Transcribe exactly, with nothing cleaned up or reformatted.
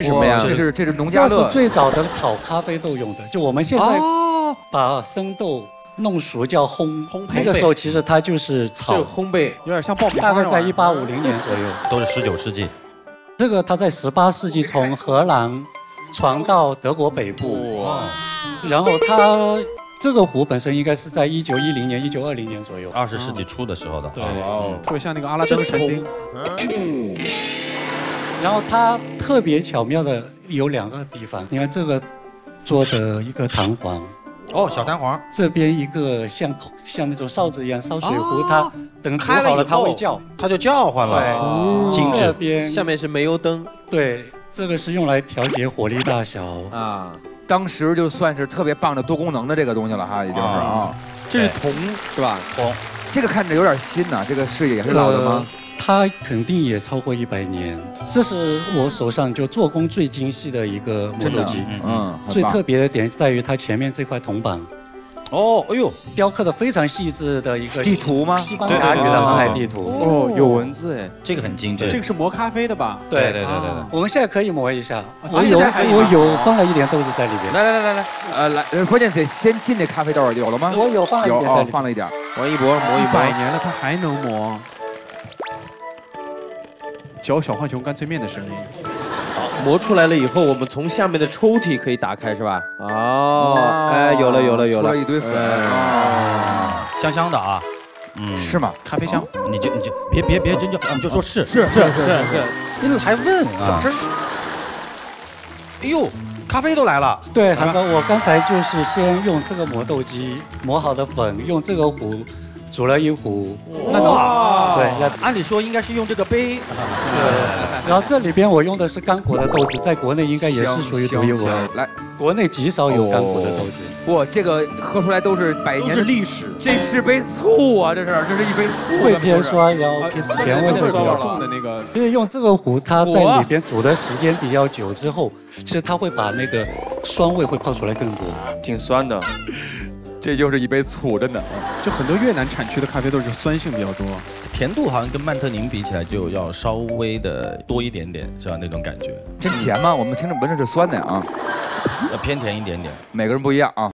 什么呀？ 这是这是农家乐， 这是最早的炒咖啡豆用的，就我们现在把生豆弄熟叫烘烘焙，那个时候其实它就是炒烘焙， 有点像爆米花。 大概在一八五零年左右， 都是十九世纪。 这个它在十八世纪从荷兰传到德国北部，然后它这个壶本身应该是在一九一零年、一九二零年左右， 二十世纪初的时候的。 对， 特别像那个阿拉丁神灯。 然后它特别巧妙的有两个地方，你看这个做的一个弹簧， 哦，小弹簧， 这边一个像像那种哨子一样烧水壶，它等煮好了它会叫， 它就叫唤了。 对，这边下面是煤油灯， 对，这个是用来调节火力大小啊。当时就算是特别棒的多功能的这个东西了哈，已经是啊。 这是铜是吧？ 铜， 这个看着有点新呐，这个是也是老的吗？ 它肯定也超过一百年，这是我手上就做工最精细的一个磨豆机。 嗯， 最特别的点在于它前面这块铜板。 哦，哎呦， 雕刻的非常细致的一个地图吗？ 西班牙语的航海地图。 哦，有文字哎， 这个很精致。 这个是磨咖啡的吧？ 对对对对对。 我们现在可以磨一下，我有我有放了一点豆子在里边。 来来来来来，呃来，关键得先进这咖啡豆，有了吗？ 我有放了一点在里， 放了一点。 磨一磨，磨一百年了，它还能磨。嚼小浣熊干脆面的声音。 好，磨出来了以后，我们从下面的抽屉可以打开，是吧？哦，哎，有了有了有了， 出了一堆粉， 啊，香香的啊， 嗯，是吗？ 咖啡香， 你就你就别别别真就你就说是是是是是， 你还问啊？哎呦，咖啡都来了。 对，韩哥，我刚才就是先用这个磨豆机磨好的粉，用这个壶。煮了一壶， 那能对，那按理说应该是用这个杯。 然后这里边我用的是干果的豆子，在国内应该也是属于独一无二。 来， 国内极少有干果的豆子。 哇，这个喝出来都是百年的历史。 这是杯醋啊，这是这是一杯醋。 会偏酸，然后甜味会比较重的那个。 因为用这个壶，它在里边煮的时间比较久之后，其实它会把那个酸味会泡出来更多， 挺酸的。 这就是一杯醋，真的。 就很多越南产区的咖啡豆是酸性比较多， 甜度好像跟曼特宁比起来就要稍微的多一点点，是吧？那种感觉。 真甜吗？我们听着闻着是酸的啊， 要偏甜一点点。 每个人不一样啊。